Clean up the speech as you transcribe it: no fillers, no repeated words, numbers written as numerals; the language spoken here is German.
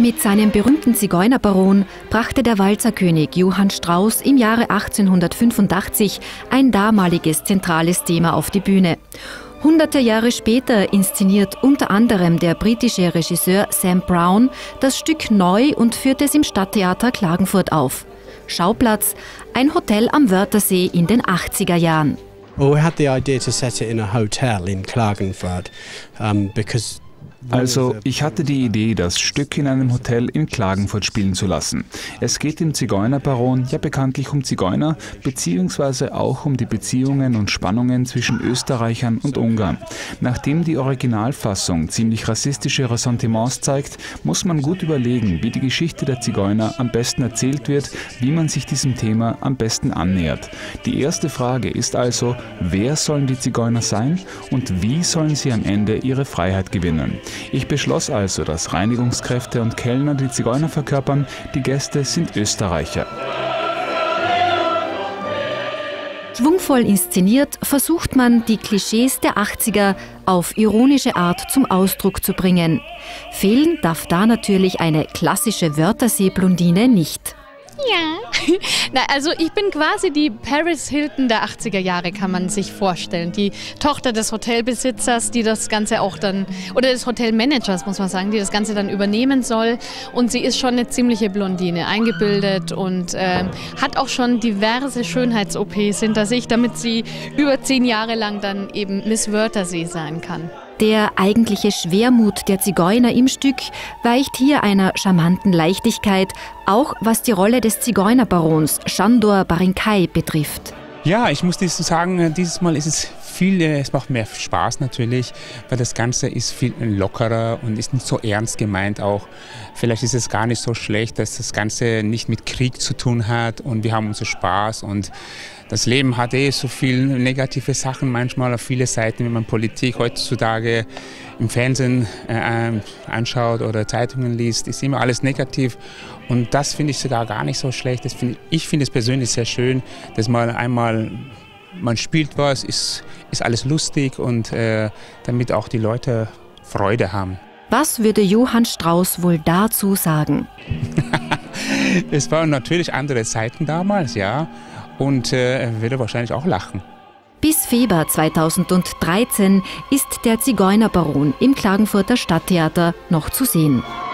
Mit seinem berühmten Zigeunerbaron brachte der Walzerkönig Johann Strauss im Jahre 1885 ein damaliges zentrales Thema auf die Bühne. Hunderte Jahre später inszeniert unter anderem der britische Regisseur Sam Brown das Stück neu und führt es im Stadttheater Klagenfurt auf. Schauplatz: ein Hotel am Wörthersee in den 80er Jahren. Well, we had the idea to set it in a hotel in Klagenfurt because Also, ich hatte die Idee, das Stück in einem Hotel in Klagenfurt spielen zu lassen. Es geht im Zigeunerbaron ja bekanntlich um Zigeuner, beziehungsweise auch um die Beziehungen und Spannungen zwischen Österreichern und Ungarn. Nachdem die Originalfassung ziemlich rassistische Ressentiments zeigt, muss man gut überlegen, wie die Geschichte der Zigeuner am besten erzählt wird, wie man sich diesem Thema am besten annähert. Die erste Frage ist also, wer sollen die Zigeuner sein und wie sollen sie am Ende ihre Freiheit gewinnen? Ich beschloss also, dass Reinigungskräfte und Kellner die Zigeuner verkörpern, die Gäste sind Österreicher. Schwungvoll inszeniert versucht man, die Klischees der 80er auf ironische Art zum Ausdruck zu bringen. Fehlen darf da natürlich eine klassische Wörthersee-Blondine nicht. Ja, na, also ich bin quasi die Paris Hilton der 80er Jahre, kann man sich vorstellen. Die Tochter des Hotelbesitzers, die das Ganze auch dann, oder des Hotelmanagers, muss man sagen, die das Ganze dann übernehmen soll. Und sie ist schon eine ziemliche Blondine, eingebildet und hat auch schon diverse Schönheits-OPs hinter sich, damit sie über 10 Jahre lang dann eben Miss Wörthersee sein kann. Der eigentliche Schwermut der Zigeuner im Stück weicht hier einer charmanten Leichtigkeit, auch was die Rolle des Zigeunerbarons Sándor Barinkai betrifft. Ja, ich muss das sagen, dieses Mal ist es es macht mehr Spaß natürlich, weil das Ganze ist viel lockerer und ist nicht so ernst gemeint auch. Vielleicht ist es gar nicht so schlecht, dass das Ganze nicht mit Krieg zu tun hat und wir haben unseren Spaß und das Leben hat so viele negative Sachen manchmal auf viele Seiten, wenn man Politik heutzutage im Fernsehen anschaut oder Zeitungen liest, ist immer alles negativ und das finde ich sogar gar nicht so schlecht. Ich finde es persönlich sehr schön, dass man spielt was, ist alles lustig und damit auch die Leute Freude haben. Was würde Johann Strauss wohl dazu sagen? Es waren natürlich andere Zeiten damals, ja, und er würde wahrscheinlich auch lachen. Bis Februar 2013 ist der Zigeunerbaron im Klagenfurter Stadttheater noch zu sehen.